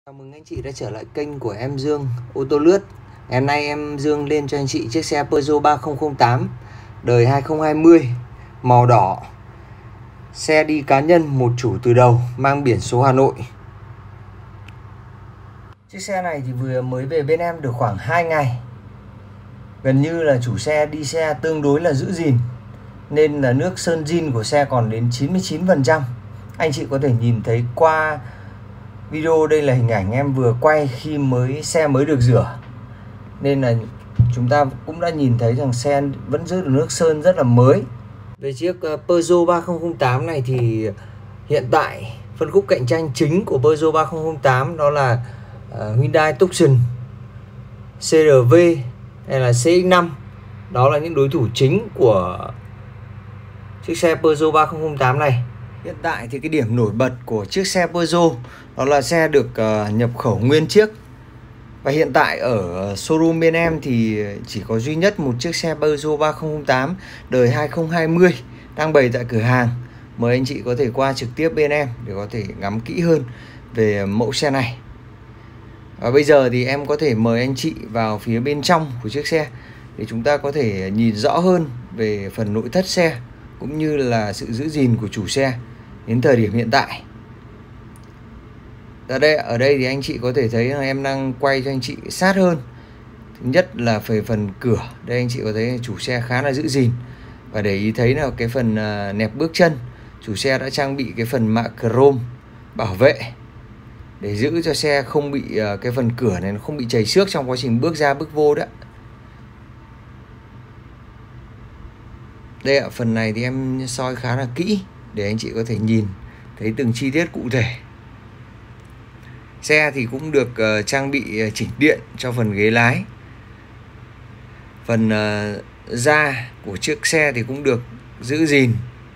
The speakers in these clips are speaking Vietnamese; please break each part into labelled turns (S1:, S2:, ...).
S1: Chào mừng anh chị đã trở lại kênh của em Dương ô tô lướt. Ngày hôm nay em Dương lên cho anh chị chiếc xe Peugeot 3008 đời 2020 màu đỏ. Xe đi cá nhân, một chủ từ đầu, mang biển số Hà Nội. Chiếc xe này thì vừa mới về bên em được khoảng 2 ngày. Gần như là chủ xe đi xe tương đối là giữ gìn, nên là nước sơn zin của xe còn đến 99%. Anh chị có thể nhìn thấy qua video, đây là hình ảnh em vừa quay khi xe mới được rửa, nên là chúng ta cũng đã nhìn thấy rằng xe vẫn giữ được nước sơn rất là mới. Về chiếc Peugeot 3008 này thì hiện tại phân khúc cạnh tranh chính của Peugeot 3008 đó là Hyundai Tucson, CR-V hay là CX-5. Đó là những đối thủ chính của chiếc xe Peugeot 3008 này. Hiện tại thì cái điểm nổi bật của chiếc xe Peugeot đó là xe được nhập khẩu nguyên chiếc. Và hiện tại ở showroom bên em thì chỉ có duy nhất một chiếc xe Peugeot 3008 đời 2020 đang bày tại cửa hàng. Mời anh chị có thể qua trực tiếp bên em để có thể ngắm kỹ hơn về mẫu xe này. Và bây giờ thì em có thể mời anh chị vào phía bên trong của chiếc xe để chúng ta có thể nhìn rõ hơn về phần nội thất xe cũng như là sự giữ gìn của chủ xe đến thời điểm hiện tại. Ở đây thì anh chị có thể thấy là em đang quay cho anh chị sát hơn. Thứ nhất là về phần cửa, đây anh chị có thấy chủ xe khá là giữ gìn. Và để ý thấy là cái phần nẹp bước chân, chủ xe đã trang bị cái phần mạ chrome bảo vệ để giữ cho xe không bị cái phần cửa này nó không bị chảy xước trong quá trình bước ra bước vô đó. Đây ạ, phần này thì em soi khá là kỹ để anh chị có thể nhìn thấy từng chi tiết cụ thể. Xe thì cũng được trang bị chỉnh điện cho phần ghế lái. Phần da của chiếc xe thì cũng được giữ gìn.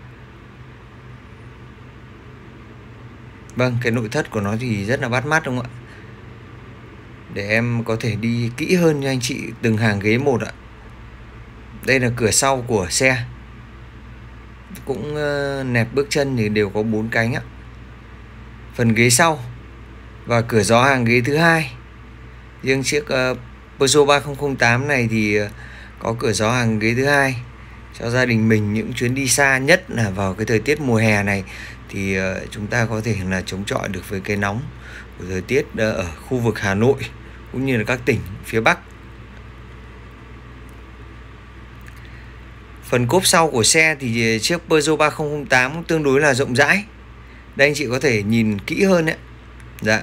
S1: Vâng, cái nội thất của nó thì rất là bắt mắt đúng không ạ? Để em có thể đi kỹ hơn cho anh chị từng hàng ghế một ạ. Đây là cửa sau của xe. Cũng nẹp bước chân thì đều có 4 cánh ạ. Phần ghế sau và cửa gió hàng ghế thứ hai. Riêng chiếc Peugeot 3008 này thì có cửa gió hàng ghế thứ hai cho gia đình mình những chuyến đi xa, nhất là vào cái thời tiết mùa hè này thì chúng ta có thể là chống chọi được với cái nóng của thời tiết ở khu vực Hà Nội cũng như là các tỉnh phía Bắc. Phần cốp sau của xe thì chiếc Peugeot 3008 cũng tương đối là rộng rãi. Đây anh chị có thể nhìn kỹ hơn đấy. Dạ.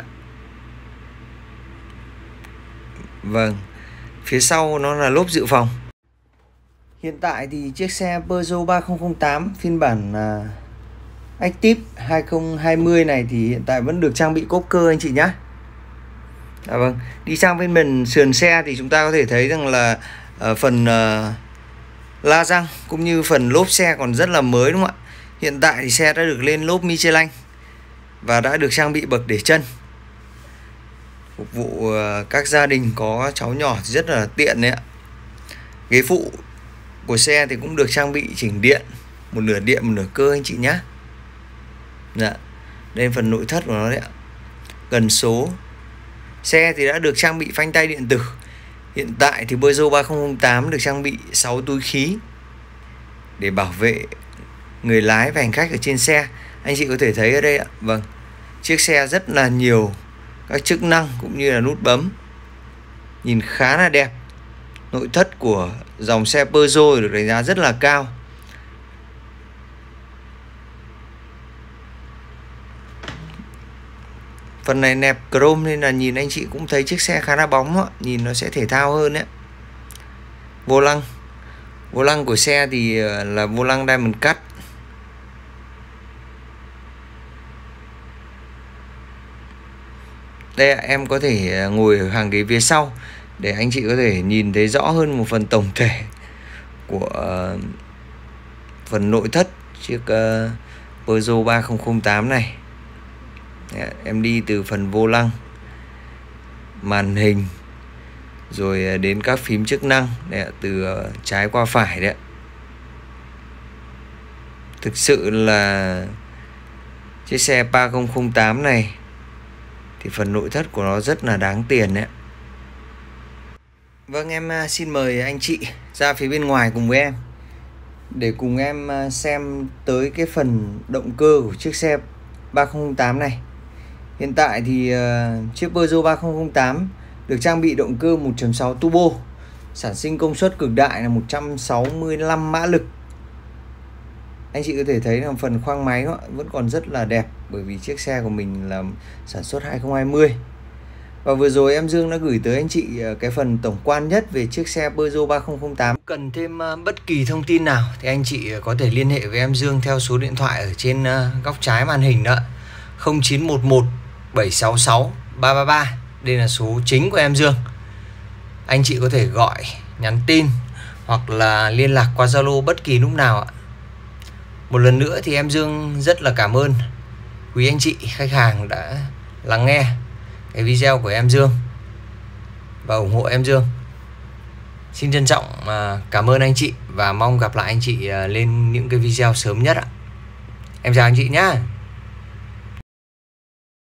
S1: Vâng. Phía sau nó là lốp dự phòng. Hiện tại thì chiếc xe Peugeot 3008 phiên bản Active 2020 này thì hiện tại vẫn được trang bị cốp cơ anh chị nhé. Dạ vâng. Đi sang bên mình sườn xe thì chúng ta có thể thấy rằng là phần la răng cũng như phần lốp xe còn rất là mới đúng không ạ? Hiện tại thì xe đã được lên lốp Michelin và đã được trang bị bậc để chân, phục vụ các gia đình có cháu nhỏ thì rất là tiện đấy ạ. Ghế phụ của xe thì cũng được trang bị chỉnh điện, một nửa điện một nửa cơ anh chị nhé. Dạ. Đây là phần nội thất của nó đấy ạ. Cần số. Xe thì đã được trang bị phanh tay điện tử. Hiện tại thì Peugeot 3008 được trang bị 6 túi khí để bảo vệ người lái và hành khách ở trên xe. Anh chị có thể thấy ở đây ạ. Vâng. Chiếc xe rất là nhiều các chức năng cũng như là nút bấm. Nhìn khá là đẹp. Nội thất của dòng xe Peugeot được đánh giá rất là cao. Phần này nẹp chrome nên là nhìn anh chị cũng thấy chiếc xe khá là bóng đó. Nhìn nó sẽ thể thao hơn đấy. Vô lăng. Vô lăng của xe thì là vô lăng Diamond Cut. Đây em có thể ngồi ở hàng ghế phía sau để anh chị có thể nhìn thấy rõ hơn một phần tổng thể của phần nội thất chiếc Peugeot 3008 này. Em đi từ phần vô lăng, màn hình rồi đến các phím chức năng đấy, từ trái qua phải đấy. Thực sự là chiếc xe 3008 này thì phần nội thất của nó rất là đáng tiền đấy. Vâng, em xin mời anh chị ra phía bên ngoài cùng với em để cùng em xem tới cái phần động cơ của chiếc xe 3008 này. Hiện tại thì chiếc Peugeot 3008 được trang bị động cơ 1.6 turbo, sản sinh công suất cực đại là 165 mã lực. Anh chị có thể thấy là phần khoang máy nó vẫn còn rất là đẹp, bởi vì chiếc xe của mình là sản xuất 2020. Và vừa rồi em Dương đã gửi tới anh chị cái phần tổng quan nhất về chiếc xe Peugeot 3008. Cần thêm bất kỳ thông tin nào thì anh chị có thể liên hệ với em Dương theo số điện thoại ở trên góc trái màn hình đó, 0911 766 333. Đây là số chính của em Dương. Anh chị có thể gọi, nhắn tin hoặc là liên lạc qua Zalo bất kỳ lúc nào ạ. Một lần nữa thì em Dương rất là cảm ơn quý anh chị khách hàng đã lắng nghe cái video của em Dương và ủng hộ em Dương. Xin trân trọng cảm ơn anh chị và mong gặp lại anh chị lên những cái video sớm nhất ạ. Em chào anh chị nhé.